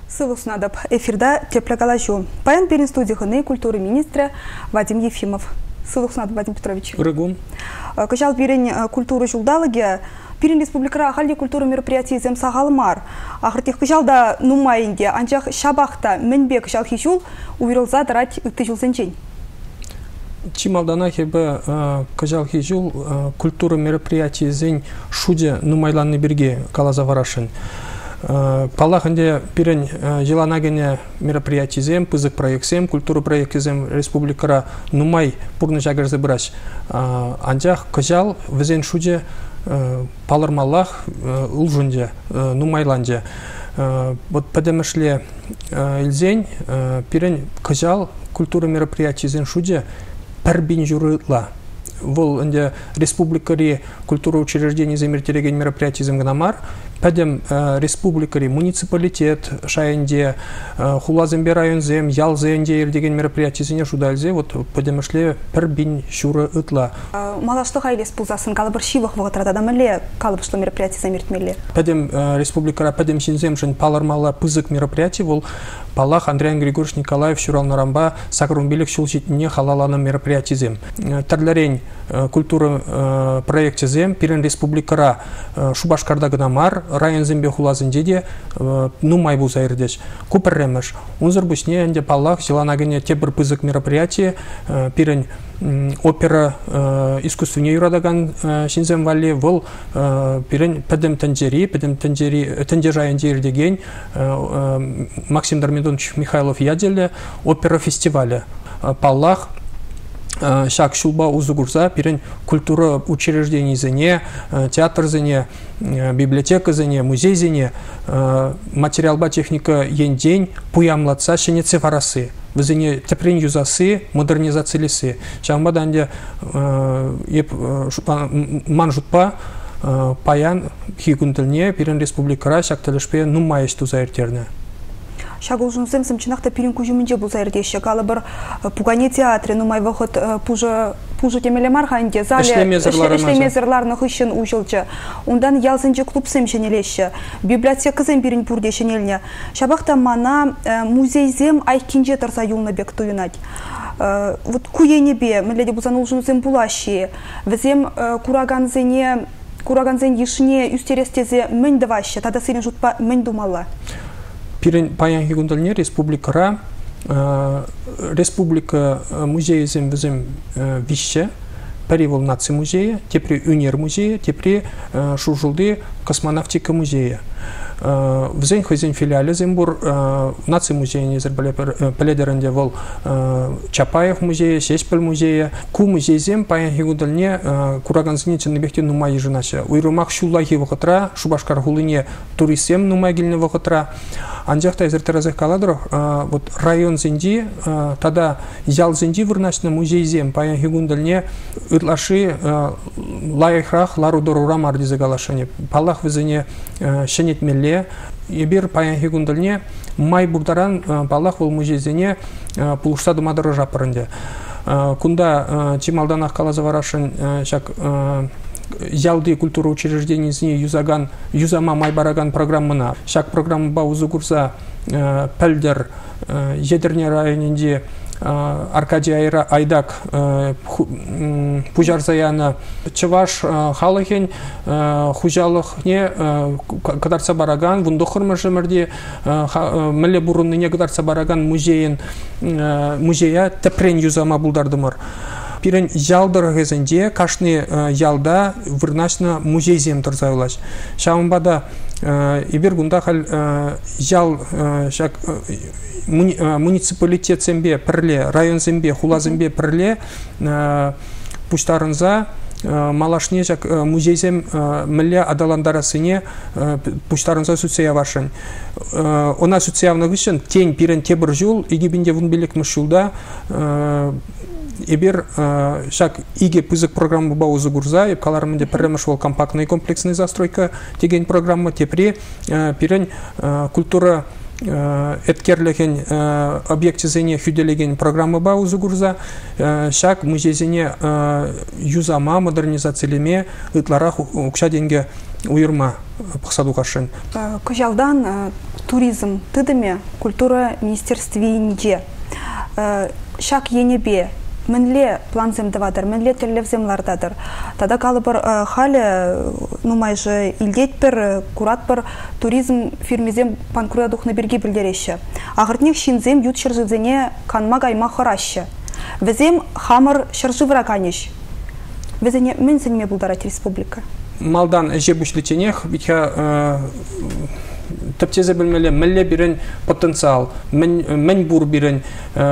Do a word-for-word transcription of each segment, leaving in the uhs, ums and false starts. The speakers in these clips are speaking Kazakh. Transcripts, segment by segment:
Сылус надо эфирда теплокалажу. Паян перен студии культуры министра Вадим Ефимов. Сылус надо, Вадим Петрович. Рыгун. Качал перен культуры жулдалыги. Перен республикара халли культуры мероприятий зем сагалмар. Ахртих качал да нумайнде. Анчах шабахта менбек качал хижул уверилза дарать тыжул зенчень. Чималдана хебе качал хижул культуры мероприятий зен шуде нумайланны берге калазаварашын. Палаханде пирен желанагене мероприятий зем, пызык проектсем, культура проектсем республикара нумай пурны жагарзы браш. Анжах кожал везен шуде палармалах улжунде, нумайланде. Вот подемышле илзень пирен кожал культура мероприятий зен шуде пербин журытла. Вол инде республикари культура учреждений замертелеген мероприятий земгнамар, падем республикари муниципалитет шаенде хулазембе районзем ялзенде деген мероприятий зене шудальзе вот падемышле пербин шура ытла. Малашты хайлес пулзасын калыбыр шивах вагытрада дамеле калыбышлы мероприятий замертмеле. Падем республикара падем шинзем жен палармала пызык мероприятий вол Палах Андрей Григорьевич Николаев Шурал Нарамба Сакрумбилик Шулчитне халаланым мероприятий зем. Тарлярень культура проекте зем пирен республикара Шубашкарда гнамар район зембе хулазынде де нумай буза ирдеш. Куперремеш. Унзыр бусне анде Палах желанагене тебір пызык мероприятие пирен опера искусственне юрадаган шинзем валли вол пирен педем тенджери педем тенджери тенджерайен деген Максим Дармидонович Михайлов яделе опера фестиваля Паллах шак шулба узугурза пирен культура учреждений зене театр зене библиотека зене музей зене материалба техника ендень пуямлатса шене цифарасы везене тепрен юзасы модернизациялисы шамбаданде еп манжутпа паян хигунтылне пирен республикара шакталышпе нумайыш тузаертерне. Шагул жунзем самчинахта пирин кужуминже бузаердеше калыбыр пугане театре нумай вахыт пужа пужа темеле марханде зале эшлемезерларны хыщын ужылчы. Ундан ялзынчы клуб семшенелеше библиотека зем пирин пурдешенелне. Шабахта мана музей зем айкинже тарса юлна бек туюнать. Вот куенебе меледи бузанул жунзем булащи. Везем кураганзене кураганзен ешне юстерестезе мен даваще тада сирин жутпа мен думала. Пирен паян хигундалне республикара республика музей зем везем вище перевол наци музея, тепри унер музея, тепри шужулды космонавтика музея. В зен хозяин филиале зембур наци музея не зарбали пеледеренде вол Чапаев музея, Сеспель музея, ку музей зем паян хигундалне кураганзыне ченнебехте нумай еженача. Уйрумах шуллахи вахатра, Шубашкар хулыне туристем нумай гильне вахатра. Анжахта изертеразех каладрох вот район зенди тада ял зенди вырначна музей зем паян хигундалне ытлаши лайхрах ларудору рамар дизегалашане палах везене шенет мелле ебир паян хигундалне май бурдаран палах вол музей зене пулушта думадыры жапырынде кунда чималданах калазаварашын шак ялды культура учреждений зне юзаган юзама майбараган программына шак программа баузу курса пельдер едерне районинде Аркадий Айра Айдак Пужарзаяна Чаваш Халахен Хужалых не Кадарца Бараган Вундохурмажа Мерди Меле Бурунны не Кадарца Бараган музеен музея тепрен юзама булдардымыр. Пирен ялдыр кезенде кашны ялда вырначна музей зем турзайлаш. Шамбада ибер гунда хал ял шак муниципалитет зембе перле, район зембе, хула зембе перле пуштарынза малашне жак музей зем милля адаландарасыне пуштарынза суцея вашын. Она суцеявны гышын тень пирен тебір жул, игибинде вунбелек мышулда Ибер шак иге пызык программы баузы гурза, и каларымынде пірремішвол компактный комплексный застройка теген программа тепри пирен культура эткерлеген объектизене хюделеген программы баузы гурза, шак музейзене юзама модернизациялеме ытларах укша денге уйырма пықсаду қашын. Кожалдан туризм тыдыме культура министерствинде. Шак енебе мінле планзем давадыр, мінле телевземлардадыр. Тада калы бір халі, ну майжы илдет бір, курат бір туризм фирмезем панкруя духны берге білдереші. Ағыртнек шинзем ют шыржызене канма гайма хорашы. Візем хамыр шыржывыра канеш. Візене мен сенеме бұлдарат республика. Малдан әже бүшлетенех, бітка тіптезе білмелі, мінле бірін потенциал, мін бұр бірін,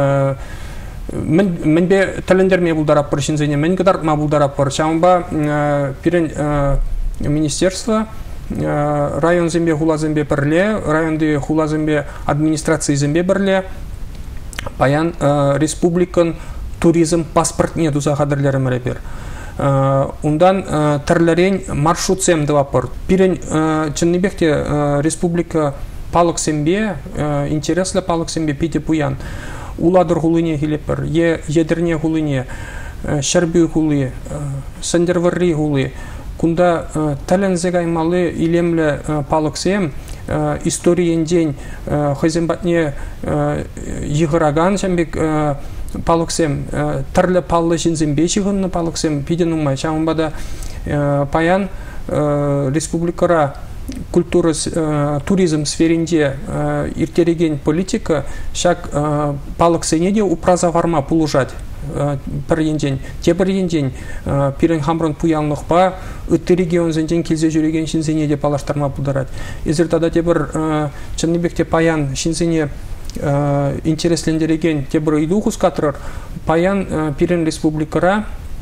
Мен бе тәлендерме бұлдарап бір шинзене, мен қыдар ма бұлдарап бір. Шамба пирен министерство, район зембе хула зембе бірле, районды хула зембе администрации зембе бірле, паян республикан туризм паспорт не дуза қадырлері мәрі бір. Ондан тірлерен маршрут зем дұвапыр. Пирен чыннебекте республика палық зембе, интереслі палық зембе пейте пуян. Уладыр хулыне хилеппер, е едерне хулыне, шәрбі хулы, сандерварри хулы. Кунда тәлінзе гаймалы илемлі палықсем, историен день хызембатне егыраган жәмбек палықсем, тірлі палы жінзембе жығынны палықсем пиден ұмай. Шамбада паян республикара культура, туризм сферінде иртереген политика шак палық сенеде упраза варма пулужать бір енден. Те бір енден пирен хамрын пуялнықпа үтті регион зенден келзе жүреген шинзенеде палаштарма пулдарад. Езір тада те бір чыннебекте паян шинзене интереслендереген те бір иду құскатырыр. Паян пирен республикара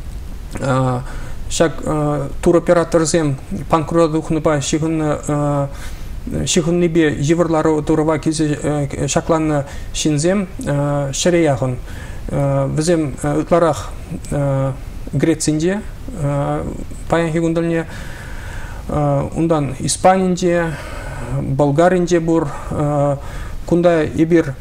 Шак туроператорзем панкруадухныба шихынны бе еврлары турова келсе шакланны шинзем шареяғын. Візем ұтларақ Грецинде, паян хигундалне, ондан Испанинде, Болгаринде бұр, кунда ебір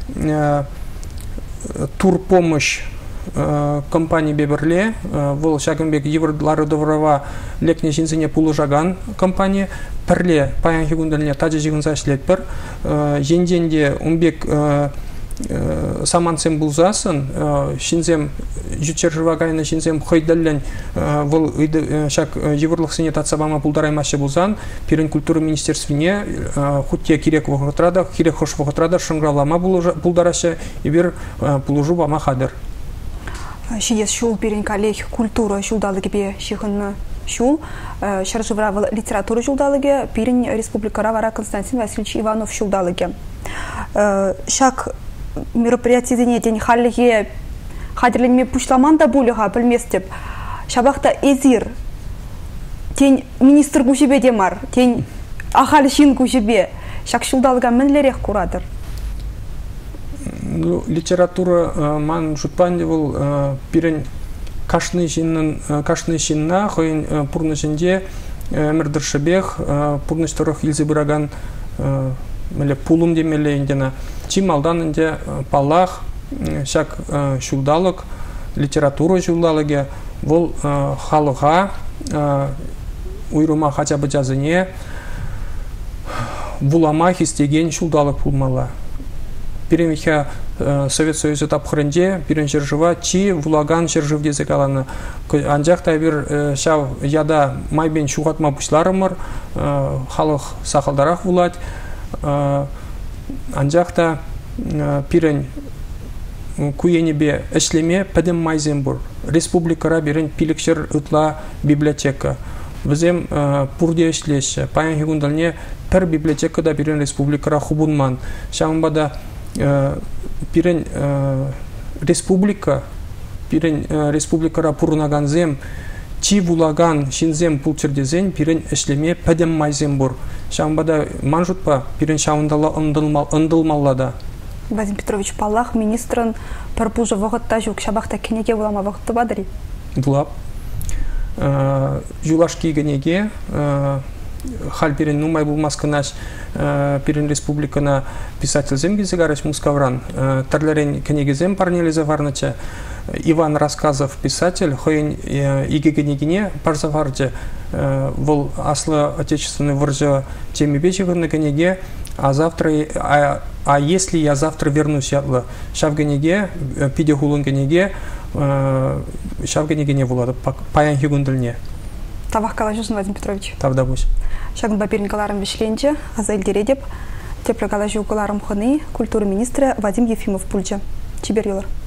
турпомощь компания беберле, вол шагынбек еврлары доврова лекне жинзене пулы жаган компания, перле паян хигундалне таджи жигынса шлет бір, женденде умбек самансем булзасын, шинзем жүтчер жывагайны шинзем хойдаллен вол шак еврлық сене татсабама пулдараймашы булзан, пирен культура министерствине хутте кирек вғытрада, кирек хош вғытрада шыңғралама пулдарашы, ебір пулужу бама хадыр. Шиес шул пирен коллег культура шулдалыгы бе шихынны шул, шаржывравы литература шулдалыгы пирен республикара вара Константин Васильевич Иванов шулдалыгы. Шак мероприятие день халлиге хадерленме пушламанда булыга білместеп. Шабақта эзир тень министр кушебе демар, тень ахалшин кушебе. Шак шулдалыга мінлерек курадыр. Литература ман жутпанде был пирен кашны шинна, хойн пурны шинде мірдіршібех, пурны шторох илзі бұраган пулым демелі индена. Чим алдан инде палах, шак шулдалык, литература шулдалыге, вол халыға, уйрума хача бычазыне, вулама хистеген шулдалык пулмала. Пиренхе Совет Союзы тапхырынде, пирен жыржыва чи вулаган жыржывде зекаланы. Анжақта бір шав яда майбен шуғатма пұшларымыр, халық сақалдарақ вулад. Анжақта пирен куенебе әшлеме пәдім майзен бұр. Республикара бірін пилікшір ұтла библиотека. Бізем пұрде әшлеші. Паян хигундалне пір библиотекада бірін республикара хубунман. Шамбада пирен республика, пирен республикара пурнаганзем, чи вулаган шинзем пулчердезен, пирен эшлеме пәдем майзем бұр. Шамбада манжутпа, пирен шауындала ындылмаллада. Вадим Петрович Паллах, министрын пірпужы вғытта жүк шабақта кенеге бұлама вғытты бадыры? Бұлап. Жулаш кейгенеге, хал перен нумай булмасканаш перен республикана писательзем гизегарыш мускавран тарларен книгизем парнелизаварнача Иван Рассказов писатель хоен игегенегине парзаварча вол аслы отечественный выржа теме бечиганы книге, а завтра а, а если я завтра вернусь ятлы шавгенеге пиде хулун книге шавгенегине вулады паян хигундылне. Тавах калажусын Вадим Петрович. Тавда буш. Шагын бапирникаларым вишленче, азайль дередеп, тепле калажу куларым ханы, культура министра Вадим Ефимов пульча. Чибер юлар.